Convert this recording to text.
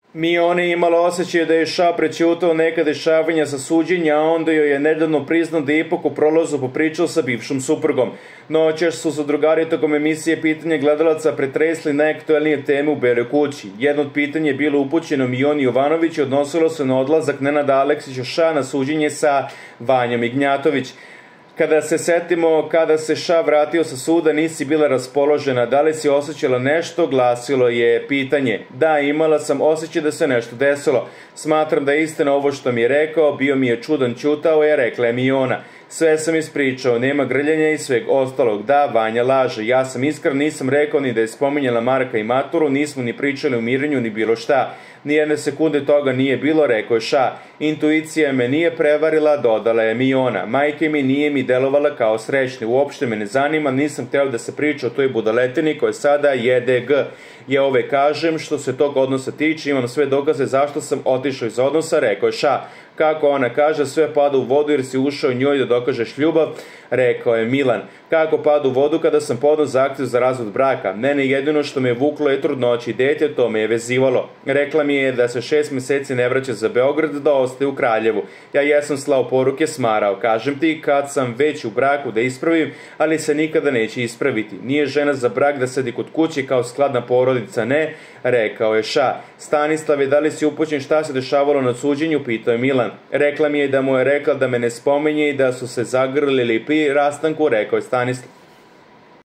Miona je imala osjećaj da je Ša prećutao neka dešavanja sa suđenja, a onda joj je nedavno priznao da je ipak u prolazu popričao sa bivšom suprugom. Noćas su zadrugari tokom emisije Pitanje gledalaca pretresli najaktuelnije teme u Beloj kući. Jedno od pitanja je bilo upućeno Mioni Jovanović i odnosilo se na odlazak Nenada Aleksića Ša na suđenje sa Vanjom Ignjatović. Kada se setimo, kada se Ša vratio sa suda, nisi bila raspoložena, da li si osjećala nešto, glasilo je pitanje. Da, imala sam osjećaj da se nešto desilo. Smatram da je istina ovo što mi je rekao, bio mi je čudan, ćutao je, rekla je Miona. Sve sam ispričao, nema grljanja i sveg ostalog. Da, Vanja laže. Ja sam iskren, nisam rekao ni da je spominjala Marka i maturu, nismo ni pričali o mirenju ni bilo šta. Nijedne sekunde toga nije bilo, rekao je Ša. Intuicija me nije prevarila, dodala je Miona. Majke mi nije mi delovala kao srećna. Uopšte me ne zanima, nisam hteo da se priča o toj budaletini koja sada jede G. Ja ove kažem, što se tog odnosa tiče, imam sve dokaze zašto sam otišao iz odnosa, rekao je Ša. Kako ona kaže, sve pada u vodu jer si ušao njoj da dokažeš ljubav, rekao je Milan. Kako pada u vodu kada sam podao zahtev za razvod braka? Mene jedino što me je vuklo je trudnoća i dete, to me je vezivalo. Rekla mi je da se 6 meseci ne vraća za Beograd, da ostaje u Kraljevu. Ja jesam slao poruke, smarao. Kažem ti, kad sam već u braku da ispravim, ali se nikada neće ispraviti. Nije žena za brak da sedi kod kuće kao skladna porodica, ne, rekao je Ša. Stanislave, da li si upućen šta se dešavalo na suđenju, pitao je Milan. Rekla mi je da mu je rekla da me ne spominje i da su se zagrlili pri rastanku, rekao je Stanislav.